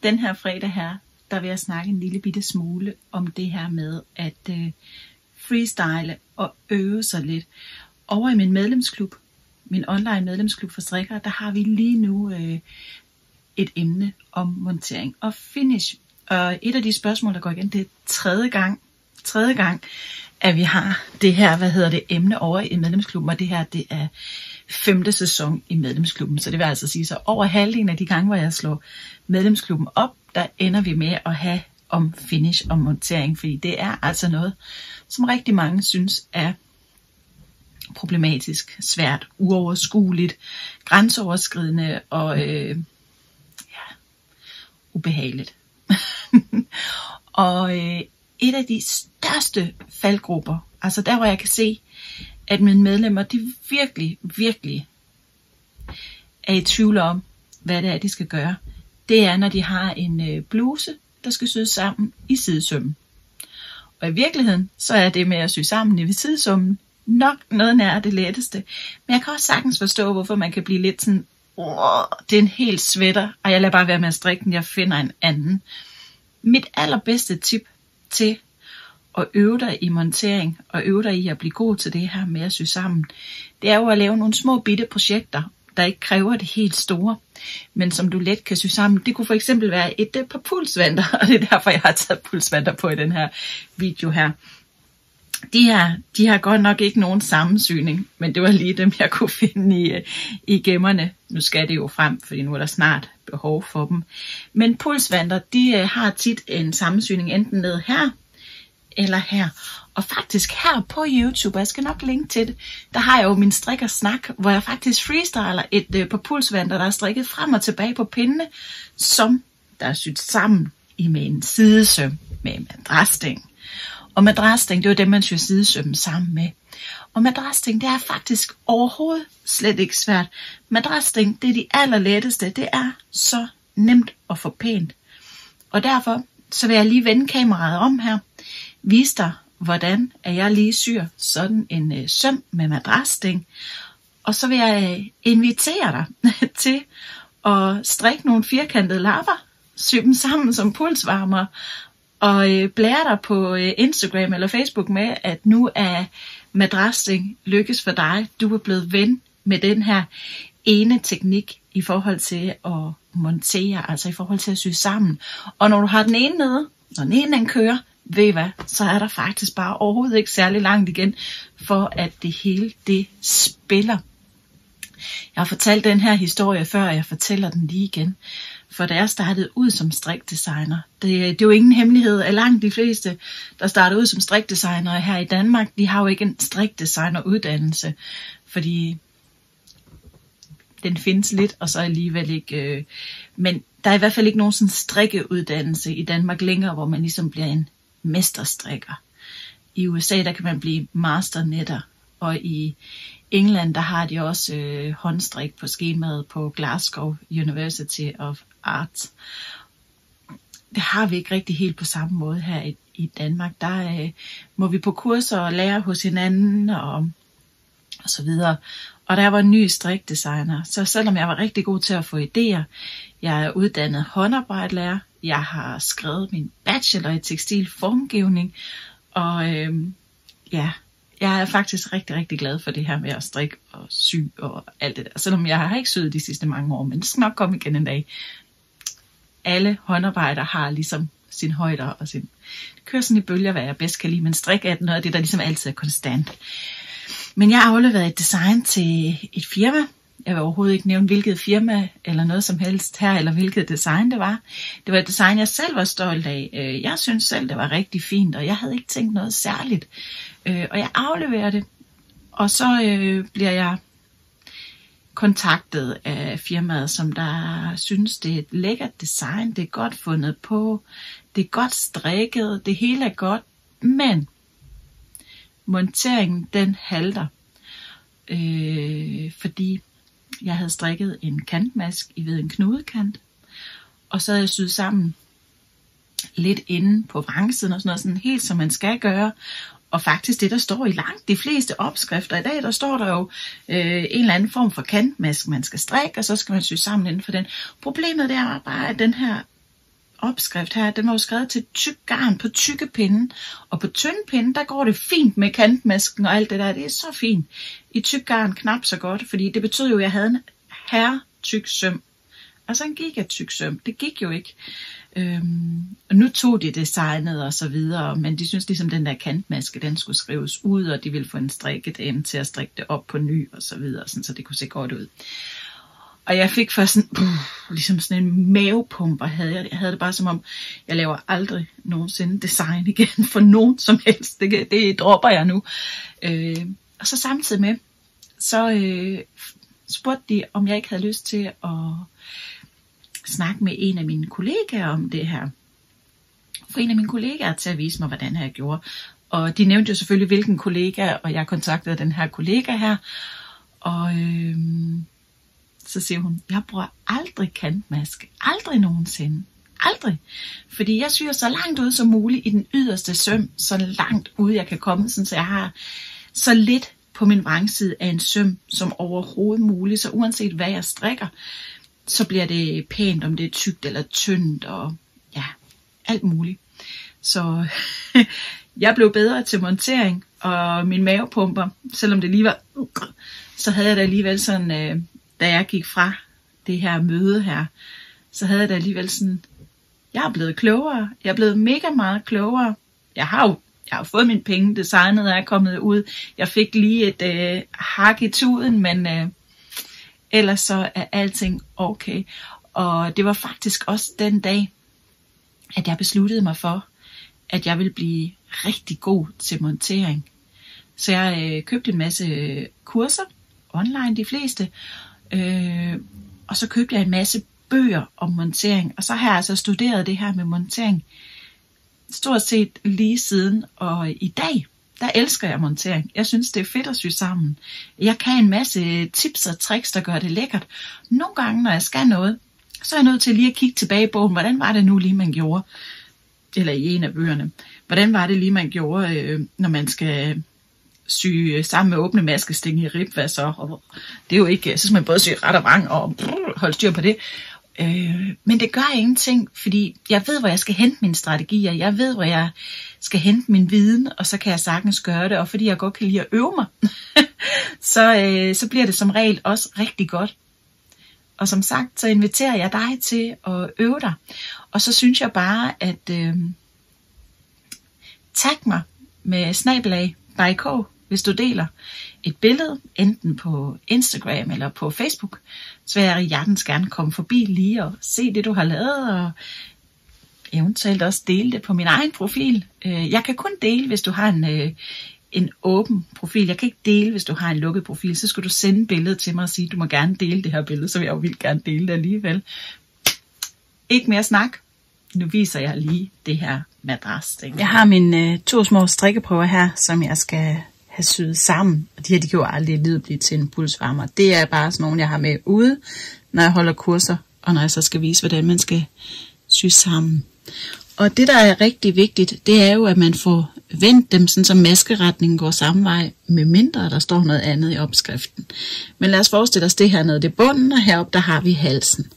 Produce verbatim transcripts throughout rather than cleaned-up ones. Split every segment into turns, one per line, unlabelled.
den her fredag her, der vil jeg snakke en lille bitte smule om det her med at øh, freestyle og øve sig lidt. Over i min medlemsklub, min online medlemsklub for strikkere, der har vi lige nu øh, et emne om montering og finish. Og et af de spørgsmål, der går igen, det er tredje gang, tredje gang, at vi har det her, hvad hedder det, emne over i medlemsklubben, og det her, det er femte sæson i medlemsklubben. Så det vil altså sige, så over halvdelen af de gange, hvor jeg slår medlemsklubben op, der ender vi med at have om finish og montering, fordi det er altså noget, som rigtig mange synes er problematisk, svært, uoverskueligt, grænseoverskridende og øh, ja, ubehageligt. og øh, et af de største faldgrupper, altså der hvor jeg kan se, at mine medlemmer, de virkelig, virkelig er i tvivl om, hvad det er, de skal gøre, det er, når de har en øh, bluse, der skal syes sammen i sidesømmen. Og i virkeligheden, så er det med at sy sammen i sidesømmen nok noget nær det letteste. Men jeg kan også sagtens forstå, hvorfor man kan blive lidt sådan, åh, det er en helt sweater, og jeg lader bare være med at strikke den, jeg finder en anden. Mit allerbedste tip til at øve dig i montering, og øve dig i at blive god til det her med at sy sammen, det er jo at lave nogle små bitte projekter, der ikke kræver det helt store, men som du let kan sy sammen. Det kunne for eksempel være et par pulsvanter, og det er derfor, jeg har taget pulsvanter på i den her video her. De her, de har godt nok ikke nogen sammensyning, men det var lige dem, jeg kunne finde i, i gemmerne. Nu skal det jo frem, fordi nu er der snart behov for dem. Men pulsvanter, de har tit en sammensyning enten ned her, eller her. Og faktisk her på YouTube, jeg skal nok linke til det, der har jeg jo min strikkersnak, hvor jeg faktisk freestyler et øh, par pulsvanter, der er strikket frem og tilbage på pindene, som der er syet sammen i med en sidesøm med madrasting. Og madrasting, det er jo det, man syr sidesømmen sammen med. Og madrasting, det er faktisk overhovedet slet ikke svært. Madrasting, det er de allerletteste. Det er så nemt at få pænt. Og derfor, så vil jeg lige vende kameraet om her. Vise dig, hvordan jeg lige syr sådan en øh, søm med madrasting. Og så vil jeg invitere dig til at strikke nogle firkantede lapper, sy dem sammen som pulsvarmer, og øh, blære dig på øh, Instagram eller Facebook med, at nu er madrasting lykkes for dig. Du er blevet ven med den her ene teknik i forhold til at montere, altså i forhold til at sy sammen. Og når du har den ene nede, når den ene den kører, ved I hvad, så er der faktisk bare overhovedet ikke særlig langt igen, for at det hele det spiller. Jeg har fortalt den her historie før, og jeg fortæller den lige igen. For da jeg startede ud som strikdesigner, det, det er jo ingen hemmelighed, at langt de fleste, der startede ud som strikdesignere her i Danmark, de har jo ikke en strikdesigneruddannelse, fordi den findes lidt, og så alligevel ikke. Øh, men der er i hvert fald ikke nogen sådan strikkeuddannelse i Danmark længere, hvor man ligesom bliver en mesterstrikker. I U S A, der kan man blive masternetter, og i England, der har de også øh, håndstrik på skemaet på Glasgow University of Arts. Det har vi ikke rigtig helt på samme måde her i, i Danmark. Der øh, må vi på kurser og lære hos hinanden og, og så videre. Og der var en ny strikdesigner, så selvom jeg var rigtig god til at få idéer, jeg er uddannet håndarbejdslærer, jeg har skrevet min bachelor i tekstilformgivning, og øh, ja, jeg er faktisk rigtig, rigtig glad for det her med at strikke og sy og alt det der. Selvom jeg har ikke syet de sidste mange år, men det skal nok komme igen en dag. Alle håndarbejder har ligesom sin højder og sin... Det kører sådan i bølger, hvad jeg bedst kan lide, men strik er noget af det, der ligesom altid er konstant. Men jeg har afleveret et design til et firma. Jeg vil overhovedet ikke nævne, hvilket firma eller noget som helst her, eller hvilket design det var. Det var et design, jeg selv var stolt af. Jeg synes selv, det var rigtig fint, og jeg havde ikke tænkt noget særligt. Og jeg afleverer det, og så øh, bliver jeg kontaktet af firmaet, som der synes, det er et lækkert design, det er godt fundet på, det er godt strikket, det hele er godt, men monteringen, den halter, øh, fordi jeg havde strikket en kantmask i ved en knudekant, og så havde jeg syet sammen lidt inde på vrangsiden og sådan noget, sådan helt som man skal gøre. Og faktisk det, der står i langt de fleste opskrifter i dag, der står der jo øh, en eller anden form for kantmask, man skal strikke, og så skal man sy sammen inden for den. Problemet der var bare, at den her opskrift her, den var jo skrevet til tyk garn på tykke pinde, og på tynde pinde, der går det fint med kantmasken og alt det der, det er så fint. I tyk garn knap så godt, fordi det betød jo, at jeg havde en herre tyk søm, altså en gigatyk søm, det gik jo ikke. Øhm, og nu tog de designet og så videre, men de synes ligesom den der kantmaske, den skulle skrives ud, og de ville få en strikkedame til at strikke det op på ny og så videre, sådan, så det kunne se godt ud. Og jeg fik først sådan, uh, ligesom sådan en mavepumper, havde jeg. Jeg havde det bare som om, jeg laver aldrig nogensinde design igen for nogen som helst. Det, det dropper jeg nu. Øh, og så samtidig med, så øh, spurgte de, om jeg ikke havde lyst til at snakke med en af mine kollegaer om det her. For en af mine kollegaer til at vise mig, hvordan jeg gjorde. Og de nævnte jo selvfølgelig, hvilken kollega, og jeg kontaktede den her kollega her. Og øh, så siger hun, jeg bruger aldrig kantmaske. Aldrig nogensinde. Aldrig. Fordi jeg syr så langt ud som muligt i den yderste søm, så langt ud jeg kan komme, sådan, så jeg har så lidt på min vrangside af en søm, som overhovedet muligt. Så uanset hvad jeg strikker, så bliver det pænt, om det er tykt eller tyndt, og ja, alt muligt. Så jeg blev bedre til montering, og min mavepumper, selvom det lige var, så havde jeg da alligevel sådan, øh, da jeg gik fra det her møde her, så havde jeg da alligevel sådan, jeg er blevet klogere, jeg er blevet mega meget klogere. Jeg har jo jeg har fået mine penge, designet er kommet ud, jeg fik lige et øh, hak i tuden, men øh, ellers så er alting okay. Og det var faktisk også den dag, at jeg besluttede mig for, at jeg ville blive rigtig god til montering. Så jeg øh, købte en masse kurser, online de fleste, øh, og så købte jeg en masse bøger om montering. Og så har jeg altså studeret det her med montering stort set lige siden, og i dag, der elsker jeg montering. Jeg synes, det er fedt at sy sammen. Jeg kan en masse tips og tricks, der gør det lækkert. Nogle gange, når jeg skal noget, så er jeg nødt til lige at kigge tilbage i bogen. Hvordan var det nu lige, man gjorde? Eller i en af bøgerne. Hvordan var det lige, man gjorde, øh, når man skal sy sammen med åbne maskesting i ribva, så? Og det er jo ikke, så skal man både sy ret og vrang og brrr, holde styr på det. Øh, men det gør ingenting, fordi jeg ved, hvor jeg skal hente mine strategier. Jeg ved, hvor jeg skal hente min viden, og så kan jeg sagtens gøre det. Og fordi jeg godt kan lide at øve mig, så, øh, så bliver det som regel også rigtig godt. Og som sagt, så inviterer jeg dig til at øve dig. Og så synes jeg bare, at øh, tag mig med snabelag by K, hvis du deler et billede, enten på Instagram eller på Facebook, så vil jeg hjertens gerne komme forbi lige og se det, du har lavet, og eventuelt også dele det på min egen profil. Jeg kan kun dele, hvis du har en, en åben profil. Jeg kan ikke dele, hvis du har en lukket profil. Så skal du sende billedet til mig og sige, du må gerne dele det her billede, så vil jeg jo vildt gerne dele det alligevel. Ikke mere snak. Nu viser jeg lige det her madras.
Jeg har mine to små strikkeprøver her, som jeg skal have syet sammen. Og de her, de kan jo aldrig lide blive til en pulsvarmer. Det er bare sådan nogle, jeg har med ude, når jeg holder kurser, og når jeg så skal vise, hvordan man skal sy sammen. Og det, der er rigtig vigtigt, det er jo, at man får vendt dem, sådan så maskeretningen går samme vej, med mindre der står noget andet i opskriften. Men lad os forestille os det her nede, det er bunden, og heroppe der har vi halsen.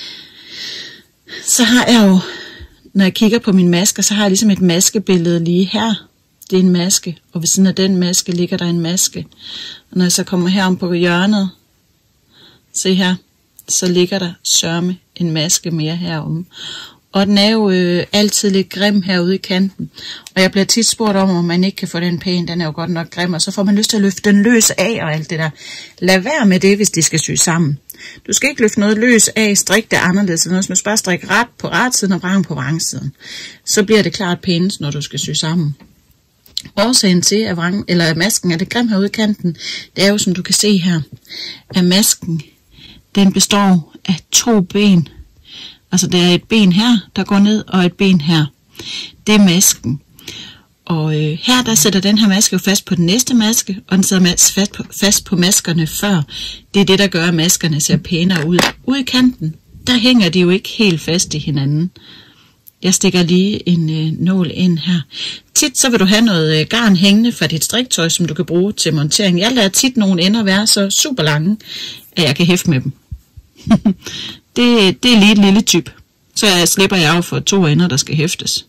Så har jeg jo, når jeg kigger på min masker, så har jeg ligesom et maskebillede lige her. Det er en maske, og ved siden af den maske ligger der en maske. Og når jeg så kommer herom på hjørnet, se her, så ligger der sørme en maske mere heromme. Og den er jo øh, altid lidt grim herude i kanten. Og jeg bliver tit spurgt om, om man ikke kan få den pæn. Den er jo godt nok grim, og så får man lyst til at løfte den løs af og alt det der. Lad være med det, hvis de skal sy sammen. Du skal ikke løfte noget løs af, strik det anderledes. Du skal bare strikke ret på retsiden og vrang på vrangsiden. Så bliver det klart pænest, når du skal sy sammen. Årsagen til, at, vrang, eller at masken er det grim herude i kanten, det er jo, som du kan se her, at masken, den består af to ben. Altså der er et ben her, der går ned, og et ben her. Det er masken. Og øh, her der sætter den her maske jo fast på den næste maske, og den sidder fast på, fast på maskerne før. Det er det, der gør, at maskerne ser pænere ud. Ude i kanten, der hænger de jo ikke helt fast i hinanden. Jeg stikker lige en øh, nål ind her. Tit så vil du have noget øh, garn hængende fra dit striktøj, som du kan bruge til montering. Jeg lader tit nogle ender være så super lange, at jeg kan hæfte med dem. det, det er lige et lille typ. så slipper jeg jo for to ender, der skal hæftes.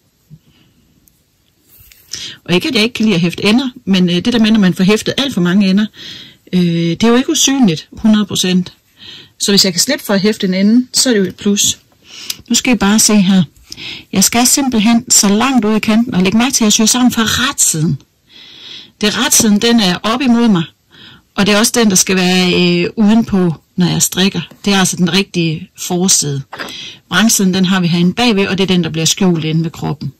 Og ikke at jeg ikke kan lide at hæfte ender, men øh, det der med, når man får hæftet alt for mange ender, øh, det er jo ikke usynligt hundrede procent. Så hvis jeg kan slippe for at hæfte en ende, så er det jo et plus. Nu skal I bare se her. Jeg skal simpelthen så langt ud i kanten, og lægge mærke til, at jeg syr sammen fra retsiden. Det retsiden, den er op imod mig, og det er også den, der skal være øh, udenpå, når jeg strikker. Det er altså den rigtige forside. Vrangsiden, den har vi herinde bagved, og det er den, der bliver skjult inde ved kroppen.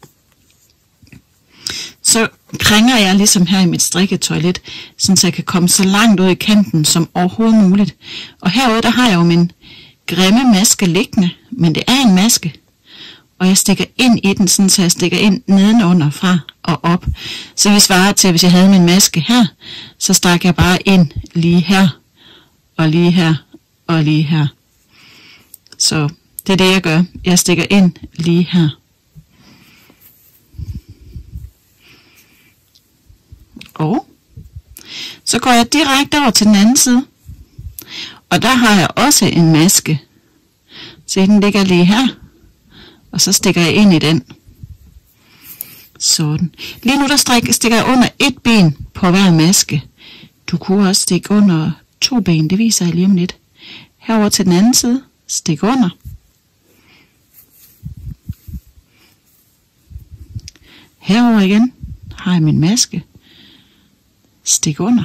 Så krænger jeg ligesom her i mit strikketoilet, så jeg kan komme så langt ud i kanten som overhovedet muligt. Og herude, der har jeg jo min grimme maske liggende, men det er en maske. Og jeg stikker ind i den, sådan så jeg stikker ind nedenunder fra og op. Så vi svarer til, hvis jeg havde min maske her, så stak jeg bare ind lige her, og lige her, og lige her. Så det er det, jeg gør. Jeg stikker ind lige her. Og så går jeg direkte over til den anden side. Og der har jeg også en maske. Se, den ligger lige her. Og så stikker jeg ind i den. Sådan. Lige nu der stikker jeg under et ben på hver maske. Du kunne også stikke under to ben. Det viser jeg lige om lidt. Herover til den anden side. Stik under. Herover igen har jeg min maske. Stik under.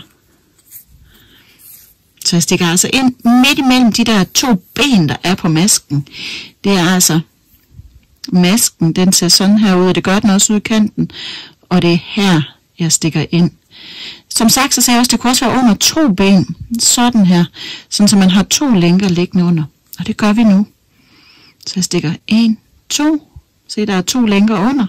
Så jeg stikker altså ind midt imellem de der to ben, der er på masken. Det er altså masken, den ser sådan her ud, og det gør den også ud i kanten. Og det er her, jeg stikker ind. Som sagt, så sagde jeg også, at det kunne også være under to ben. Sådan her. Sådan så man har to lænker liggende under. Og det gør vi nu. Så jeg stikker en, to. Se, der er to lænker under.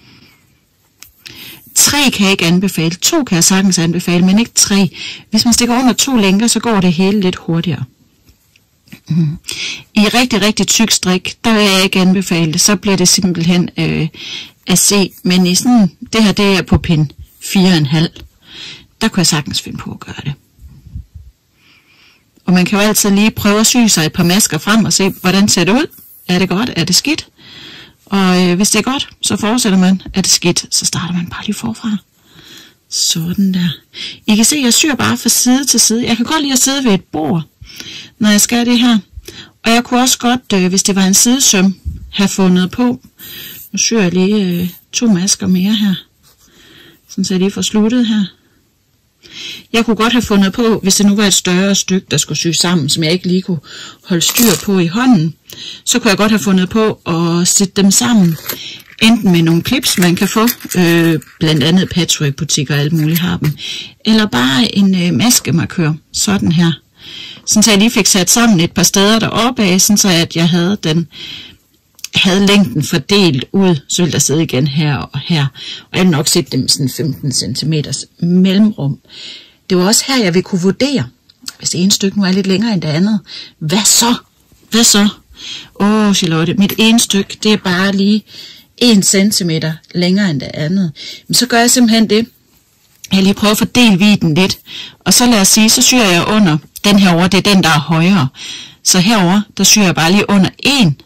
Tre kan jeg ikke anbefale. To kan jeg sagtens anbefale, men ikke tre. Hvis man stikker under to lænker, så går det hele lidt hurtigere. Mm. I rigtig, rigtig tyk strik, der vil jeg ikke anbefale det. Så bliver det simpelthen øh, at se. Men i sådan, det her, det er på pin fire komma fem. Der kunne jeg sagtens finde på at gøre det. Og man kan jo altid lige prøve at sy sig et par masker frem og se, hvordan ser det ud. Er det godt? Er det skidt? Og øh, hvis det er godt, så fortsætter man. Er det skidt, så starter man bare lige forfra. Sådan der. I kan se, at jeg syr bare fra side til side. Jeg kan godt lide at sidde ved et bord, når jeg skal det her. Og jeg kunne også godt, øh, hvis det var en sidesøm, have fundet på. Nu syr jeg lige øh, to masker mere her. Sådan så jeg lige får sluttet her. Jeg kunne godt have fundet på, hvis det nu var et større stykke, der skulle syes sammen, som jeg ikke lige kunne holde styr på i hånden, så kunne jeg godt have fundet på at sætte dem sammen. Enten med nogle clips, man kan få, øh, blandt andet patchwork-butikker og alt muligt har dem, eller bare en øh, maskemarkør, sådan her. Sådan så jeg lige fik sat sammen et par steder deroppe af, sådan så at jeg havde den havde længden fordelt ud, så ville der sidde igen her og her. Og jeg ville nok sætte dem sådan femten centimeter mellemrum. Det var også her, jeg ville kunne vurdere, hvis det ene stykke nu er lidt længere end det andet. Hvad så? Hvad så? Åh, Charlotte, mit ene stykke, det er bare lige en centimeter længere end det andet. Men så gør jeg simpelthen det. Jeg lige prøver at fordele vidden lidt. Og så lad os sige, så syr jeg under den her over, det er den, der er højere. Så herover der syr jeg bare lige under en.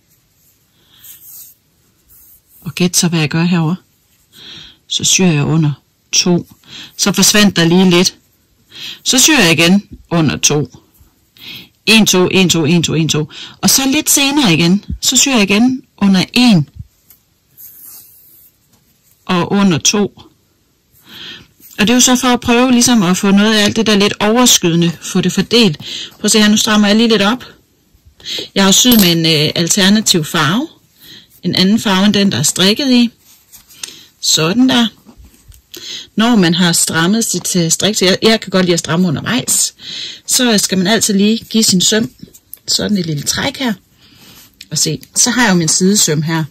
Og gæt så, hvad jeg gør herover. Så syr jeg under to. Så forsvandt der lige lidt. Så syr jeg igen under to. en, to, en, to, en, to, en, to. Og så lidt senere igen, så syr jeg igen under en. Og under to. Og det er jo så for at prøve ligesom at få noget af alt det der lidt overskydende, få det fordelt. Prøv at se her, nu strammer jeg lige lidt op. Jeg har syet med en øh, alternativ farve. En anden farve end den, der er strikket i. Sådan der. Når man har strammet sit uh, strik, så jeg, jeg kan godt lide at stramme undervejs, så skal man altid lige give sin søm sådan et lille træk her. Og se, så har jeg jo min sidesøm her.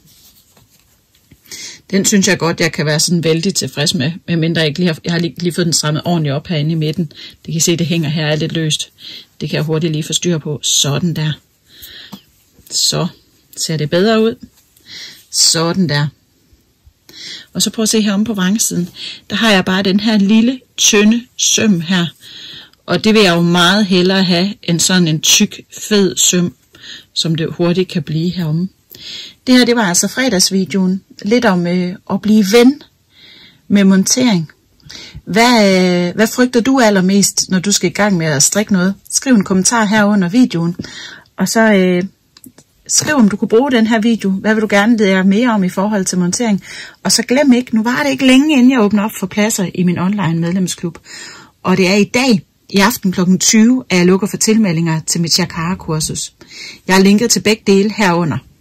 Den synes jeg godt, jeg kan være sådan vældig tilfreds med, medmindre jeg ikke lige har, jeg har lige, lige fået den strammet ordentligt op herinde i midten. Det kan se, det hænger her er lidt løst. Det kan jeg hurtigt lige få styr på. Sådan der. Så ser det bedre ud. Sådan der. Og så prøv at se heromme på vrangsiden. Der har jeg bare den her lille, tynde søm her. Og det vil jeg jo meget hellere have, end sådan en tyk, fed søm. som det hurtigt kan blive herom. Det her, det var altså fredagsvideoen. Lidt om øh, at blive ven med montering. Hvad, øh, hvad frygter du allermest, når du skal i gang med at strikke noget? Skriv en kommentar her under videoen. Og så øh, skriv, om du kunne bruge den her video. Hvad vil du gerne lære mere om i forhold til montering? Og så glem ikke, nu var det ikke længe, inden jeg åbner op for pladser i min online medlemsklub. Og det er i dag, i aften klokken tyve, at jeg lukker for tilmeldinger til mit Shakara-kursus. Jeg har linket til begge dele herunder.